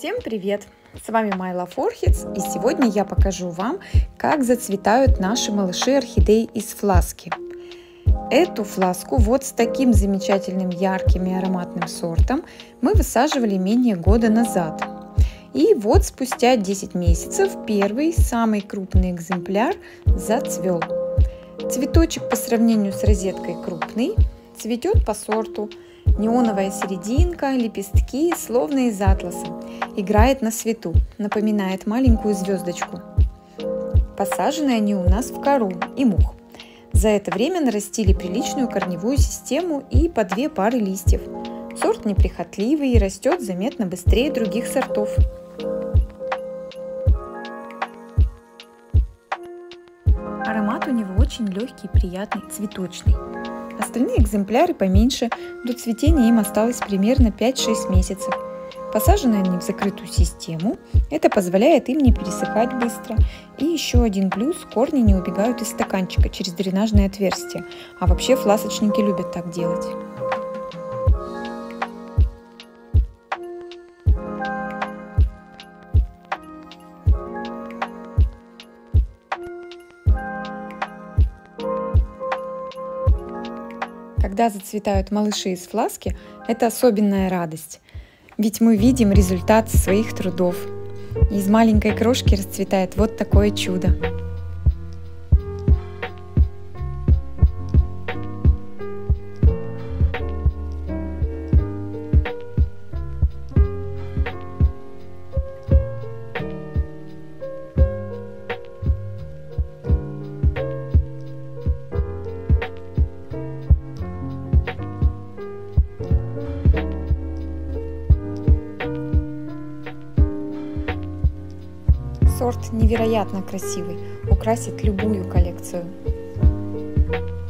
Всем привет! С вами My Love Orchids, и сегодня я покажу вам, как зацветают наши малыши орхидей из фласки. Эту фласку вот с таким замечательным ярким и ароматным сортом мы высаживали менее года назад. И вот спустя 10 месяцев первый, самый крупный экземпляр зацвел. Цветочек по сравнению с розеткой крупный, цветет по сорту. Неоновая серединка, лепестки, словно из атласа. Играет на свету, напоминает маленькую звездочку. Посажены они у нас в кору и мох. За это время нарастили приличную корневую систему и по 2 пары листьев. Сорт неприхотливый и растет заметно быстрее других сортов. Аромат у него очень легкий, приятный, цветочный. Остальные экземпляры поменьше, до цветения им осталось примерно 5-6 месяцев. Посажены они в закрытую систему, это позволяет им не пересыхать быстро. И еще один плюс – корни не убегают из стаканчика через дренажное отверстие, а вообще фласочники любят так делать. Когда зацветают малыши из фласки, это особенная радость. Ведь мы видим результат своих трудов. Из маленькой крошки расцветает вот такое чудо. Сорт невероятно красивый, украсит любую коллекцию.